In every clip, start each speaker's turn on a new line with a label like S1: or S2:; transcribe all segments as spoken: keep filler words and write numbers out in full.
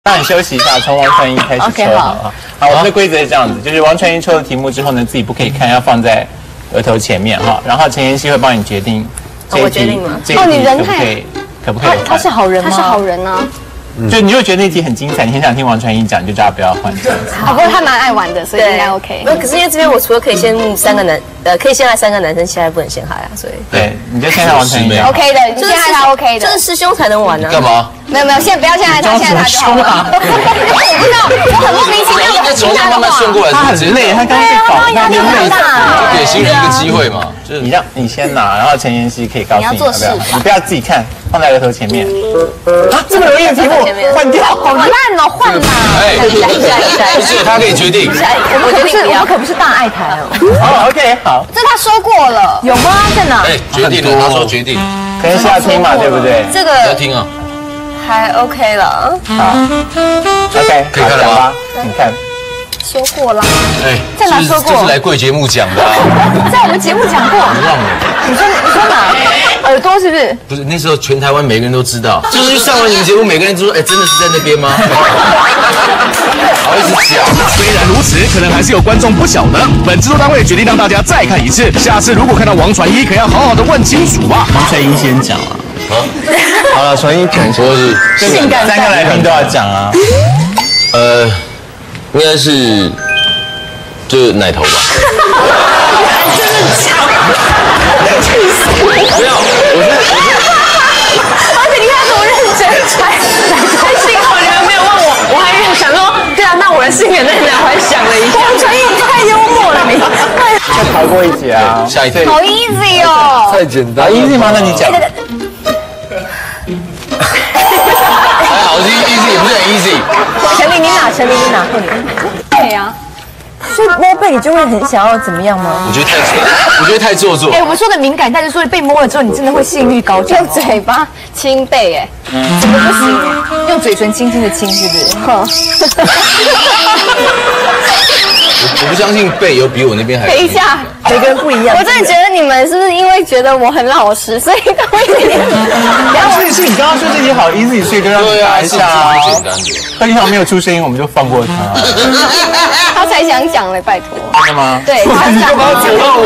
S1: 让你休息一下，从王传一开始抽好了。好，我们的规则是这样子，就是王传一抽了题目之后呢，自己不可以看，要放在额头前面哈。然后陈妍希会帮你决定这一题，这一题可不可以，可不可以？
S2: 他是好人吗？
S3: 他是好人啊。
S1: 就你就觉得那题很精彩，你很想听王传一讲，你就叫他不要换这样子。
S3: 不过他蛮爱玩的，所以应该 OK。
S2: 那可是因为这边我除了可以先三个男，呃，可以先来三个男生，现在不能先害啊，所以
S1: 对，你就先让王传一讲
S3: OK 的，你先害他 OK 的，
S2: 就是师兄才能玩啊。
S4: 干嘛？
S3: 没有没有，现在不要现在他，现在他就好了。我不知道，我很莫名其妙的听他的话。
S1: 他很累，他刚被搞，他很累，
S4: 就给新人一个机会嘛。
S1: 你让你先拿，然后陈妍希可以告诉你要不要，你不要自己看，放在额头前面。啊，这么容易的题目换掉，
S3: 好烂哦，换嘛！
S4: 哎，不是他可以决定。
S3: 我决定，我们可不是大爱台哦。
S1: 好 ，OK， 好。
S3: 这他说过了，有吗？在哪？
S4: 哎，决定了，他说决定。
S1: 可能是要听嘛，对不对？
S2: 这个
S4: 要听啊。
S2: 还 OK 了。
S1: 好 ，OK，
S4: 可以看了吗？
S1: 你看。
S3: 说过了。
S4: 哎，
S3: 在哪说过？
S4: 就是来贵节目讲的。
S3: 在我们节目讲过。
S4: 忘了。
S3: 你说你说哪？耳朵是不是？
S4: 不是，那时候全台湾每个人都知道，就是上完你们节目，每个人都说，哎，真的是在那边吗？好意思讲。
S5: 虽然如此，可能还是有观众不晓得。本制作单位决定让大家再看一次，下次如果看到王传一，可要好好的问清楚啊。
S1: 王传一先讲啊。好了，传一讲说是
S3: 性感，
S1: 三个来宾都要讲啊。
S4: 呃，应该是就是奶头吧。真的假的？气死！不要，我是我是。
S3: 而且你看多认真，还还幸好你们没有问我，我还想说，对啊，那我的性感在哪？我还想了一下。王传一太幽默了，你。
S1: 再逃过一劫啊！
S4: 下一题。
S3: 好 easy 哦。
S6: 太简单
S1: ，easy 吗？那你讲。
S4: 还好 ，easy 也不是很 easy。
S3: 陈琳，你哪？陈琳，你哪？对呀。所以摸背你就会很想要怎么样吗？
S4: 我觉得太，我觉得太做作。
S3: 哎，我们说的敏感，但是说被摸了之后，你真的会性欲高涨。用嘴巴亲背，哎，怎么不行？用嘴唇轻轻的亲，是不是？
S4: 我不相信背有比我那边还。
S3: 等一下，每个人不一样。我真的觉得你们是不是因为觉得我很老实，所以都会有点？
S1: 然后所以是你刚刚说这题好 easy， 所以就让你答一下啊。
S4: 简单的。
S1: 贺金豪没有出声音，我们就放过他。
S3: 他才想讲嘞，拜托。
S1: 真的吗？
S3: 对，他
S1: 你干嘛要走到我？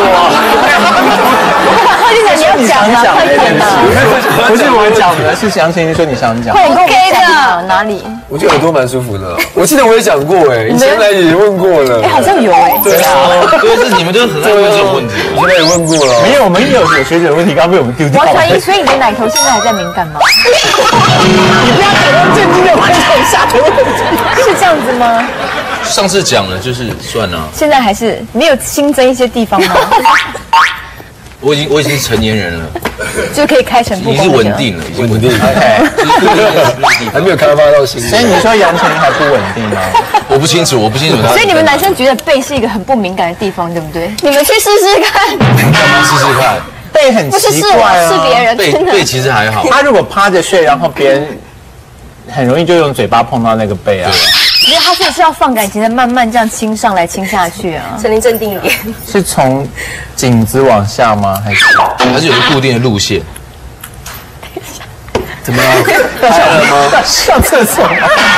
S3: 贺金豪，你要讲吗？快点吧！
S1: 不是我讲的，是杨丞琳说你想讲。
S3: 快 OK 的，哪里？
S6: 我觉得耳朵蛮舒服的。我记得我也讲过哎，以前来也问过了。
S3: 哎，好像有哎。
S6: 对啊，
S4: 对，是你们都很爱问这种问题。
S6: 我现在也问过了。
S1: 没有，我们有有水准的问题，刚被我们丢掉了。
S3: 王传一，所以你的奶头现在还在敏感吗？
S1: 你不要给人震惊的观众下的问题，
S3: 是这样子吗？
S4: 上次讲了，就是算了。
S3: 现在还是没有新增一些地方吗？
S4: 我已经我已经是成年人了，
S3: 就可以开诚布公。
S4: 已经是稳定了，已经稳定了。
S1: OK，
S6: 还没有开发到新的。
S1: 所以你说杨丞琳还不稳定吗？
S4: 我不清楚，我不清楚他。
S3: 所以你们男生觉得背是一个很不敏感的地方，对不对？你们去试试看。
S4: 试试看。
S1: 背很奇怪啊，
S3: 是别人
S4: 背背其实还好。
S1: 他如果趴着睡，然后别人很容易就用嘴巴碰到那个背啊。
S3: 因为他这是要放感情的，慢慢这样亲上来、亲下去啊。
S2: 陈琳镇定一点。
S1: 是从颈子往下吗？还是
S4: 还是有个固定的路线？
S1: 怎么样？下了吗？上厕所。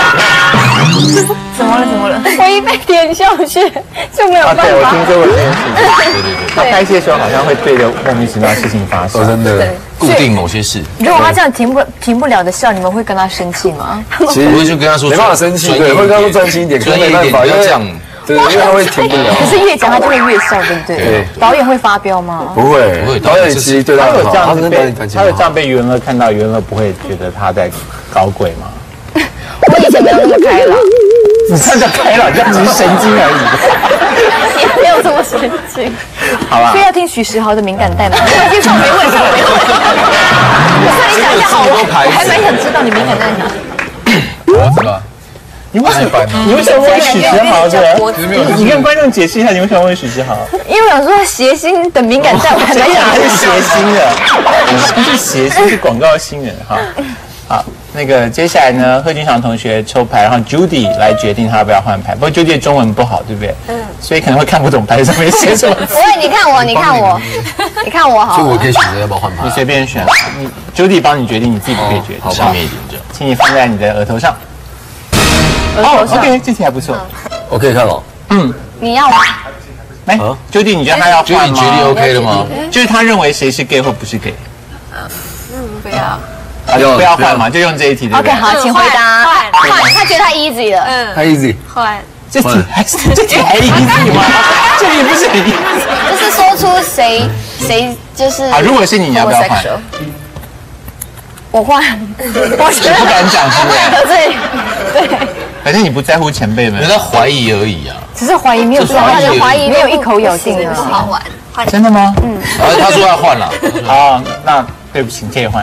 S3: 怎么了？怎么了？我一被点下去就没有办法。
S1: 对，我听说过这件事情。
S4: 对对对。
S1: 他拍戏的时候好像会对着莫名其妙的事情发生。
S6: 真的。
S4: 固定某些事。
S3: 如果他这样停不停不了的笑，你们会跟他生气吗？
S6: 其实
S4: 我就跟他说，
S6: 没办法生气，对，会跟他说专心一点，
S4: 专业一点，不要这样。
S6: 对，因为他会停不了。
S3: 可是越讲他就会越笑，对不对？
S6: 对。
S3: 导演会发飙吗？
S6: 不会，
S4: 不会。
S6: 导演其实对他
S1: 有这样子被他有这样
S6: 被
S1: 被袁乐看到，袁乐不会觉得他在搞鬼吗？
S3: 我以前没有那么开朗。
S1: 你这叫开朗，这样只是神经而已。
S3: 也没有这么神经。
S1: 好吧。
S3: 所以要听许时豪的敏感带吗？我已经说没问题，没问题。所以你讲一下好，我还蛮想知道你敏感在哪。
S4: 脖子吧。
S1: 你为什么？你为什么问许时豪的？你跟观众解释一下，你为什么问许时豪？
S3: 因为我想说谐星的敏感带，我还蛮想。
S1: 他是谐星的，不是谐星，是广告新人哈。好，那个接下来呢，贺军翔同学抽牌，然后 Judy 来决定他要不要换牌。不过 Judy 的中文不好，对不对？嗯。所以可能会看不懂牌上面写什么。
S3: 不会，你看我，你看我，你看我好。
S6: 所以我可以选择要不要换牌。
S1: 你随便选，你 Judy 帮你决定，你自己不可以决定。
S4: 好，上面一点这样。
S1: 请你放在你的额头上。 哦 ，OK， 这题还不错。
S6: 我可以看了。
S1: 嗯，
S3: 你要吗？
S1: 来，Judy，你觉得他要换吗？
S4: 就你决定 OK 了吗？
S1: 就是他认为谁是 gay 或不是 gay。
S3: 不要。
S1: 啊，就不要换嘛，就用这一题，对不对
S3: OK， 好，请回答。换换，他觉得他 easy 了。嗯，
S6: 太 easy。
S3: 换。
S1: 这题还是这题还 easy 吗？这题不是很 easy。
S3: 就是说出谁谁就是
S1: 啊，如果是你，你要不要换？
S3: 我换，我
S1: 你不敢讲是不是？
S3: 对对，
S1: 反正你不在乎前辈们
S4: 人。家怀疑而已啊。
S3: 只是怀疑，没有
S4: 就是怀疑
S3: 怀疑，没有一口咬定的。好玩，
S1: 真的吗？
S4: 嗯。然后他说要换了。
S1: 啊，那对不起，你可以换。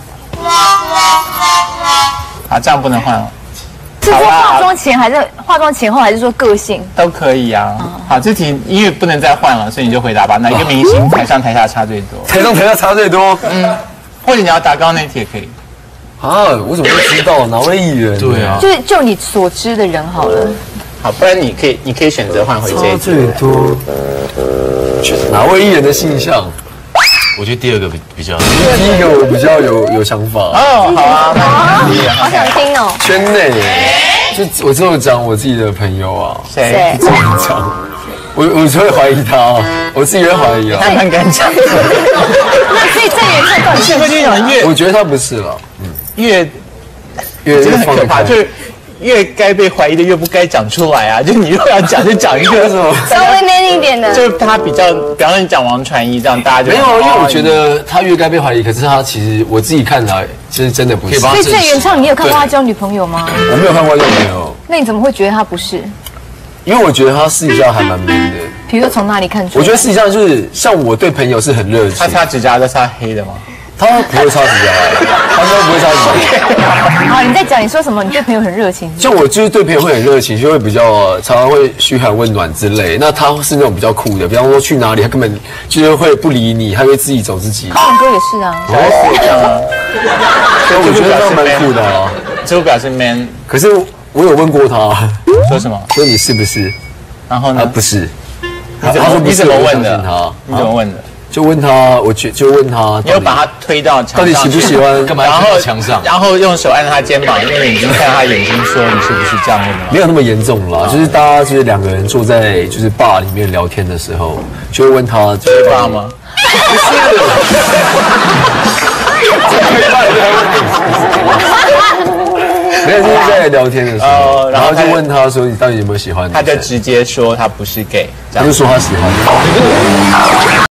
S1: 好，这样不能换了。
S3: 是说化妆前还是化妆前后，还是说个性
S1: 都可以啊？好，这题因为不能再换了，所以你就回答吧。哪一个明星台上台下差最多？
S6: 台上台下差最多。
S1: 嗯，或者你要答刚刚那题也可以。
S6: 啊，我怎么会知道哪位艺人？
S4: 对啊。
S3: 就是就你所知的人好了。
S1: 好，不然你可以你可以选择换回这一题。
S6: 最多。哪位艺人的性向？
S4: 我觉得第二个比比较。
S6: 第一个我比较有有想法。
S1: 哦，好啊，那
S3: 好想听哦。
S6: 圈内，就我只有讲我自己的朋友啊。
S1: 谁？
S6: 自己讲。我我就会怀疑他，我自己会怀疑啊。
S1: 他蛮敢讲。
S3: 那所以郑元畅到底是不是
S1: 讲越？
S6: 我觉得他不是了。嗯。
S1: 越
S6: 越
S1: 真的很可怕，就是越该被怀疑的越不该讲出来啊！就你如果要讲，就讲一个什么
S3: 稍微 man 一点的，
S1: 就是他比较，比方说你讲王传一这样，大家就
S6: 没有，因为我觉得他越该被怀疑，可是他其实我自己看来，其实真的不是。
S3: 所以郑元畅，你有看过他交女朋友吗？
S6: 我没有看过交女朋友。
S3: 那你怎么会觉得他不是？
S6: 因为我觉得他私底下还蛮 man 的。
S3: 比如说从哪里看出？
S6: 我觉得私底下就是像我对朋友是很热情。
S1: 他擦指甲都擦黑的吗？
S6: 他不会擦指甲，他应该不会擦指甲。
S3: 好，你在讲你说什么？你对朋友很热情。
S6: 就我就是对朋友会很热情，就会比较常常会嘘寒问暖之类。那他是那种比较酷的，比方说去哪里，他根本就是会不理你，他会自己走自己。
S3: 唱歌也是啊。
S1: 哦，这样啊。
S6: 所以我觉得他蛮酷的啊。
S1: 这不表示 man。
S6: 可是我有问过他，
S1: 说什么？
S6: 说你是不是？
S1: 然后呢？
S6: 啊，不是。
S1: 你怎么你怎么问的？你怎么问的？
S6: 就问他，我就就问他，
S1: 你有把他推到墙上，
S6: 到底喜不喜欢？
S4: 干嘛要推到墙上？
S1: 然后用手按他肩膀，用眼睛看他眼睛，说你是不是这样问的？
S6: 没有那么严重啦，就是大家就是两个人坐在就是 bar 里面聊天的时候，就会问他，
S1: 是 bar 吗？
S6: 不是。没有，就是在聊天的时候，然后就问他说：“你到底有没有喜欢？”
S1: 他就直接说他不是 gay，
S6: 他就说他喜欢。